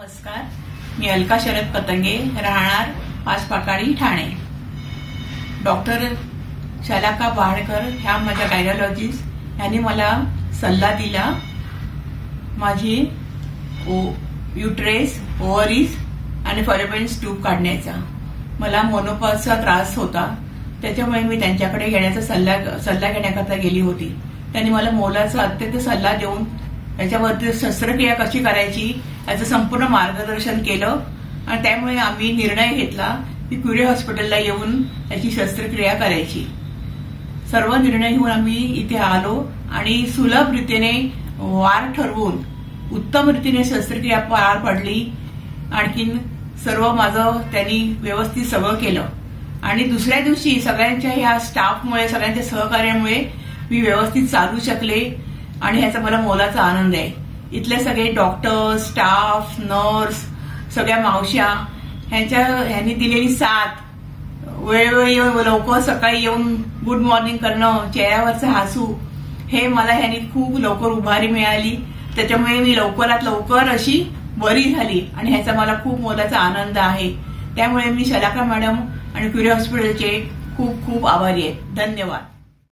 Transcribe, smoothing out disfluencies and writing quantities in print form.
नमस्कार, मी अलका शरद पतंगे, राहणार पाचपाकाळी, ठाणे. डॉक्टर शलाका बहाडकर ह्या माझ्या गायनॉलॉजिस्ट यांनी मला सल्ला दिला माझी युट्रेस, ओव्हरीज आणि फॉलोपियन ट्यूब काढण्याचा. मला मोनोपॉजचा त्रास होता, त्याच्यामुळे मी त्यांच्याकडे घेण्याचा सल्ला घेण्याकरता गेली होती. त्यांनी मला मोलाचा अत्यंत सल्ला देऊन त्याच्यावरती शस्त्रक्रिया कशी करायची याचं संपूर्ण मार्गदर्शन केलं आणि त्यामुळे आम्ही निर्णय घेतला की क्युरे हॉस्पिटलला येऊन त्याची शस्त्रक्रिया करायची. सर्व निर्णय घेऊन आम्ही इथे आलो आणि सुलभ रीतीने वार ठरवून उत्तम रीतीने शस्त्रक्रिया पार पडली. आणखीन सर्व माझं त्यांनी व्यवस्थित सगळं केलं आणि दुसऱ्या दिवशी सगळ्यांच्या ह्या स्टाफमुळे, सगळ्यांच्या सहकार्यामुळे मी व्यवस्थित चालू शकले आणि ह्याचा मला मोलाचा आनंद आहे. इथले सगळे डॉक्टर, स्टाफ, नर्स, सगळ्या मावश्या ह्यांनी दिलेली साथ, वेळोवेळी लवकर सकाळी येऊन गुड मॉर्निंग करणं, चेहऱ्यावरचं हसू, हे मला ह्यांनी खूप लवकर उभारी मिळाली. त्याच्यामुळे मी लवकरात लवकर अशी बरी झाली आणि ह्याचा मला खूप मोलाचा आनंद आहे. त्यामुळे मी शलाका मॅडम आणि क्युरे हॉस्पिटलचे खूप खूप आभारी आहे. धन्यवाद.